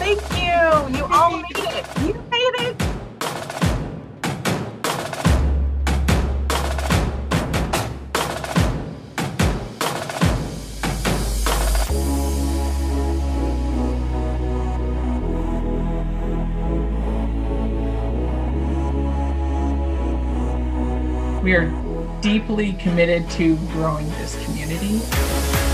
Thank you. You all made it. You made it. We are deeply committed to growing this community.